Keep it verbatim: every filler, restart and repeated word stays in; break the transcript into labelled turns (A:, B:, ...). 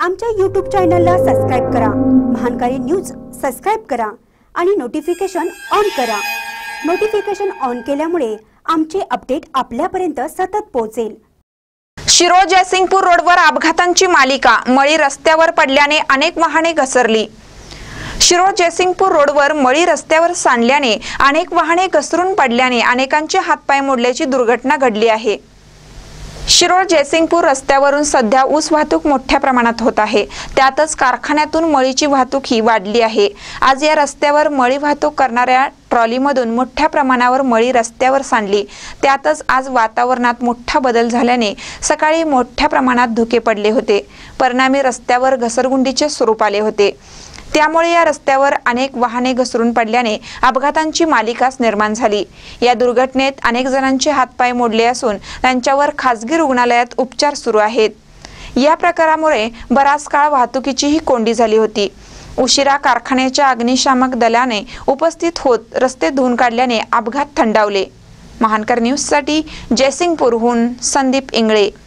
A: आमच्या यूट्यूब चॅनलला सबस्क्राइब करा, महानकारी न्यूज सबस्क्राइब करा आणि नोटिफिकेशन ऑन करा। नोटिफिकेशन ऑन केल्यामुळे आमचे अपडेट आपल्यापर्यंत सतत पोहोचेल।
B: शिरोळ जयसिंगपूर रोडवर अपघातांची मालिका, मळी रस्त्यावर पडल्याने अनेक वाहने घसरली। शिरोळ जयसिंगपूर रोडवर मळी रस्त्यावर सांडल्याने अनेक वाहने घसरून पडल्याने अनेकांचे हातपाय मोडल्याची दुर्घटना घडली आहे। शिरोळ जयसिंगपूर रस्त्यावरून सध्या ऊस वाहतूक मोठ्या प्रमाणात होत आहे, त्यातच कारखान्यातून मळीची वाहतूक ही वाढली आहे। आज या रस्त्यावर मळी वाहतूक करणाऱ्या ट्रॉलीमधून मोठ्या प्रमाणावर मळी रस्त्यावर सांडली, त्यातच आज वातावरणात मोठा बदल झाल्याने सकाळी मोठ्या प्रमाणात धुके पडले होते, परिणामी रस्त्यावर घसरगुंडीचे स्वरूप आले होते। त्यामुळे या रस्त्यावर अनेक वाहने घसरून पडल्याने अपघातांची मालिकाच निर्माण झाली। या दुर्घटनेत अनेक जणांचे हातपाय मोडले असून त्यांच्यावर खासगी रुग्णालयात उपचार सुरू आहेत। या प्रकारामुळे बराच काळ वाहतुकीचीही कोंडी झाली होती। उशिरा कारखान्याच्या अग्निशामक दलाने उपस्थित होत रस्ते धुवून काढल्याने अपघात थंडावले। महानकर न्यूजसाठी जयसिंगपूरहून संदीप इंगळे।